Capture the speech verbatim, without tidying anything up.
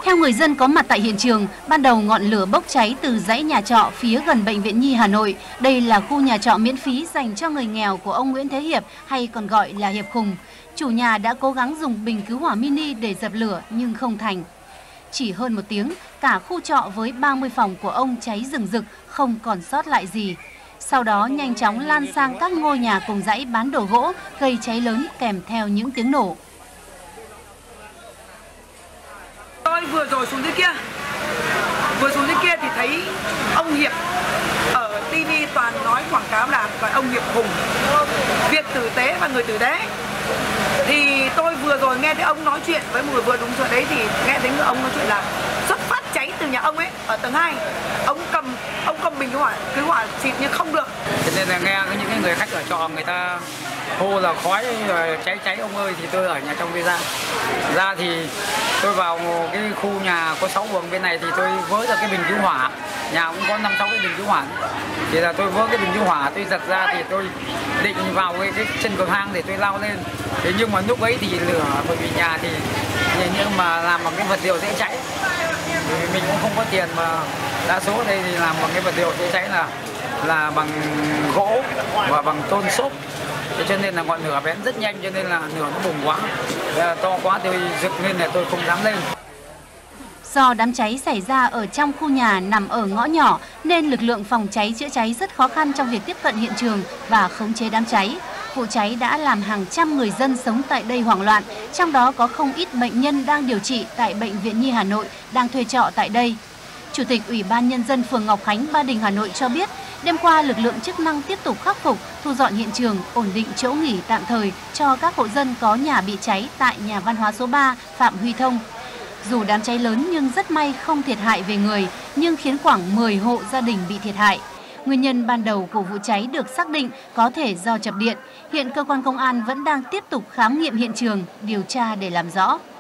Theo người dân có mặt tại hiện trường, ban đầu ngọn lửa bốc cháy từ dãy nhà trọ phía gần Bệnh viện Nhi Hà Nội. Đây là khu nhà trọ miễn phí dành cho người nghèo của ông Nguyễn Thế Hiệp, hay còn gọi là Hiệp Khùng. Chủ nhà đã cố gắng dùng bình cứu hỏa mini để dập lửa nhưng không thành. Chỉ hơn một tiếng, cả khu trọ với ba mươi phòng của ông cháy rừng rực, không còn sót lại gì. Sau đó nhanh chóng lan sang các ngôi nhà cùng dãy bán đồ gỗ, gây cháy lớn kèm theo những tiếng nổ. Tôi vừa rồi xuống dưới kia, vừa xuống dưới kia thì thấy ông Hiệp ở ti vi toàn nói quảng cáo là gọi ông Hiệp Hùng, việc tử tế và người tử tế. Thì tôi vừa rồi nghe thấy ông nói chuyện với một người vừa đúng rồi đấy, thì nghe thấy người ông nói chuyện là xuất phát cháy từ nhà ông ấy ở tầng hai. Ông cầm ông cầm bình cứu hỏa cứu hỏa xịt nhưng không được. Cho nên là nghe những cái người khách ở trọ người ta hô là khói cháy cháy ông ơi, thì tôi ở nhà trong tôi ra. Ra thì tôi vào cái khu nhà có sáu buồng bên này thì tôi vớ được cái bình cứu hỏa. Nhà cũng có năm sáu cái bình cứu hỏa. Thì là tôi vớ cái bình cứu hỏa, tôi giật ra thì tôi định vào cái, cái chân cầu thang để tôi lao lên. Thế nhưng mà lúc ấy thì lửa, bởi vì nhà thì nhưng mà làm bằng cái vật liệu dễ cháy. Vì mình cũng không có tiền, mà đa số ở đây thì làm bằng cái vật liệu dễ cháy là là bằng gỗ và bằng tôn xốp. Thế cho nên là ngọn lửa bén rất nhanh, cho nên là lửa nó bùng quá, to quá tôi giựt lên là tôi không dám lên. Do đám cháy xảy ra ở trong khu nhà nằm ở ngõ nhỏ nên lực lượng phòng cháy chữa cháy rất khó khăn trong việc tiếp cận hiện trường và khống chế đám cháy. Vụ cháy đã làm hàng trăm người dân sống tại đây hoảng loạn, trong đó có không ít bệnh nhân đang điều trị tại Bệnh viện Nhi Hà Nội đang thuê trọ tại đây. Chủ tịch Ủy ban Nhân dân phường Ngọc Khánh, Ba Đình, Hà Nội cho biết, đêm qua lực lượng chức năng tiếp tục khắc phục, thu dọn hiện trường, ổn định chỗ nghỉ tạm thời cho các hộ dân có nhà bị cháy tại nhà văn hóa số ba Phạm Huy Thông. Dù đám cháy lớn nhưng rất may không thiệt hại về người, nhưng khiến khoảng mười hộ gia đình bị thiệt hại. Nguyên nhân ban đầu của vụ cháy được xác định có thể do chập điện. Hiện cơ quan công an vẫn đang tiếp tục khám nghiệm hiện trường, điều tra để làm rõ.